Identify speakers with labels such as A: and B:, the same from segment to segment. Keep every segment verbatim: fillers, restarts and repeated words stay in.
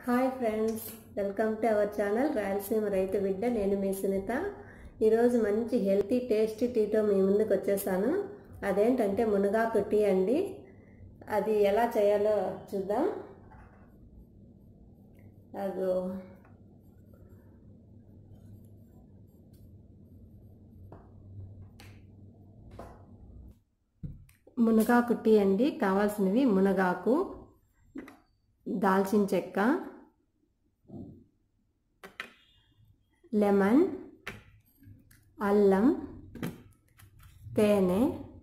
A: Hi friends, welcome to our channel Rayalaseema రైతు బిడ్డ. నేను మీ సునీత. ఈరోజు మంచి హెల్తీ టేస్టీ టీతో మీ ముందుకు వచ్చేసాను. అదేంటంటే మునగాకు టీ అండి. అది ఎలా చేయాలో చూద్దాం. అదో మునగాకు టీ అండి. కావాల్సినవి మునగాకు, దాల్చిన చెక్క, లెమన్, అల్లం, తేనె.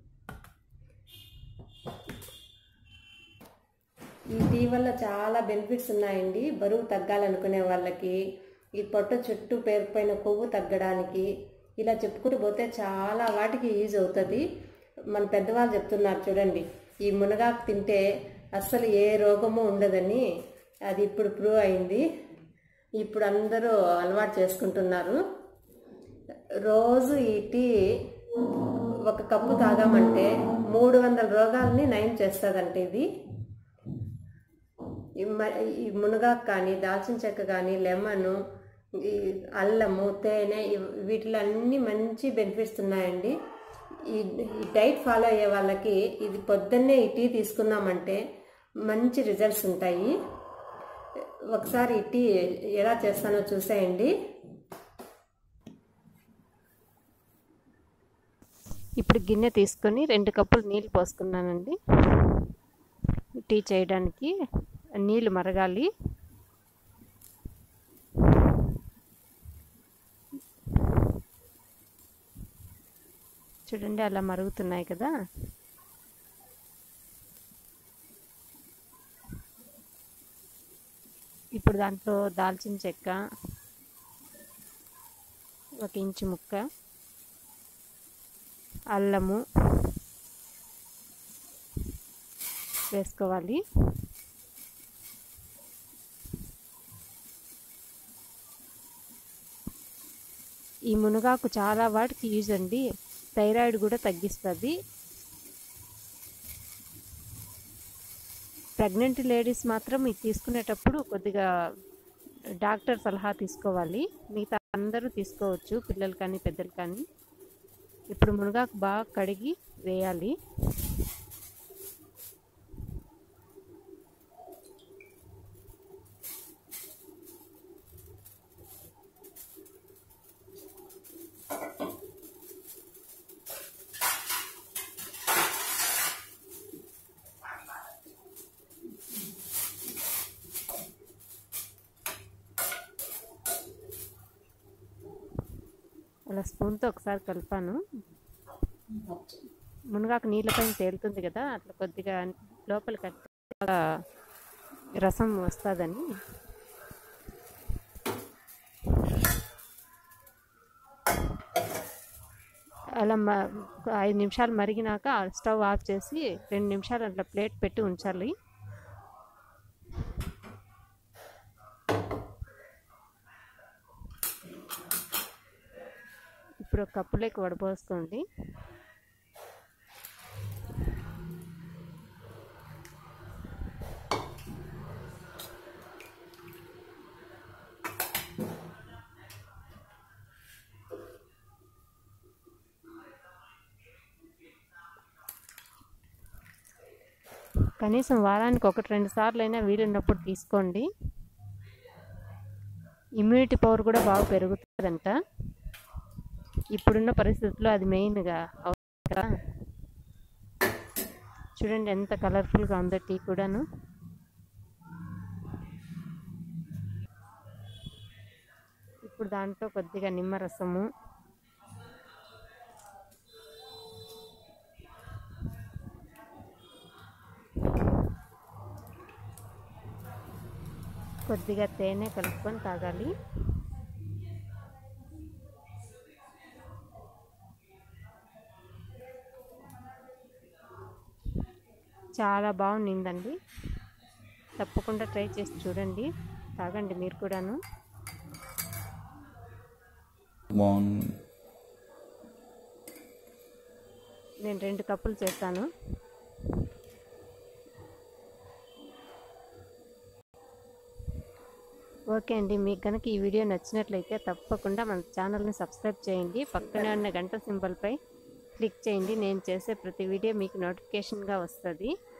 A: ఈ టీ వల్ల చాలా బెనిఫిట్స్ ఉన్నాయండి. బరువు తగ్గాలనుకునే వాళ్ళకి, ఈ పొట్ట చుట్టూ పేరుపోయిన కొవ్వు తగ్గడానికి, ఇలా చెప్పుకుంటూ పోతే చాలా వాటికి యూజ్ అవుతుంది. మన పెద్దవాళ్ళు చెప్తున్నారు చూడండి, ఈ మునగాకు తింటే అస్సలు ఏ రోగము ఉండదని. అది ఇప్పుడు ప్రూవ్ అయింది. ఇప్పుడు అందరూ అలవాటు చేసుకుంటున్నారు. రోజు ఈ టీ ఒక కప్పు తాగామంటే మూడు వందల రోగాలని నయం చేస్తుందంటే ఇది. ఈ మునగాకు కానీ, దాల్చిన చెక్క కానీ, లెమను, ఈ అల్లము, తేనె, వీటిలో అన్నీ మంచి బెనిఫిట్స్ ఉన్నాయండి. ఈ డైట్ ఫాలో అయ్యే వాళ్ళకి ఇది పొద్దున్నే ఈ టీ తీసుకున్నామంటే మంచి రిజల్ట్స్ ఉంటాయి. ఒకసారి ఈ టీ ఎలా చేస్తానో చూసేయండి. ఇప్పుడు గిన్నె తీసుకొని రెండు కప్పులు నీళ్ళు పోసుకున్నానండి. టీ చేయడానికి నీళ్ళు మరగాలి. చూడండి, అలా మరుగుతున్నాయి కదా. ఇప్పుడు దాంట్లో దాల్చిన చెక్క ఒక ఇంచు ముక్క, అల్లము వేసుకోవాలి. ఈ మునగాకు చాలా వాటికి యూజ్ అండి. థైరాయిడ్ కూడా తగ్గిస్తుంది. ప్రెగ్నెంట్ లేడీస్ మాత్రం ఇది తీసుకునేటప్పుడు కొద్దిగా డాక్టర్ సలహా తీసుకోవాలి. మిగతా అందరూ తీసుకోవచ్చు, పిల్లలు కానీ పెద్దలు కానీ. ఇప్పుడు మునగాకు బాగా కడిగి వేయాలి. అలా స్పూన్తో ఒకసారి కలిపాను. మునగాకు నీళ్ళపైన తేలుతుంది కదా, అట్లా కొద్దిగా లోపలికి రసం వస్తుందని. అలా ఐదు నిమిషాలు మరిగినాక స్టవ్ ఆఫ్ చేసి రెండు నిమిషాలు అట్లా ప్లేట్ పెట్టి ఉంచాలి. ఇప్పుడు ఒక కప్పులోకి వడపోసుకోండి. కనీసం వారానికి ఒకటి రెండు సార్లు అయినా వీలున్నప్పుడు తీసుకోండి. ఇమ్యూనిటీ పవర్ కూడా బాగా పెరుగుతుందంట. ఇప్పుడున్న పరిస్థితుల్లో అది మెయిన్గా అవుతుంది కదా. చూడండి ఎంత కలర్ఫుల్గా ఉందో టీ కూడాను. ఇప్పుడు దాంట్లో కొద్దిగా నిమ్మరసము, కొద్దిగా తేనె కలుపుకొని తాగాలి. చాలా బాగుండిందండి. తప్పకుండా ట్రై చేసి చూడండి, తాగండి మీరు కూడాను. నేను రెండు కప్పులు చేస్తాను. ఓకే అండి, మీకు కనుక ఈ వీడియో నచ్చినట్లయితే తప్పకుండా మన ఛానల్ని సబ్స్క్రైబ్ చేయండి. పక్కనే ఉన్న గంట సింబల్పై క్లిక్ చేయండి. నేను చేసే ప్రతి వీడియో మీకు నోటిఫికేషన్గా వస్తుంది.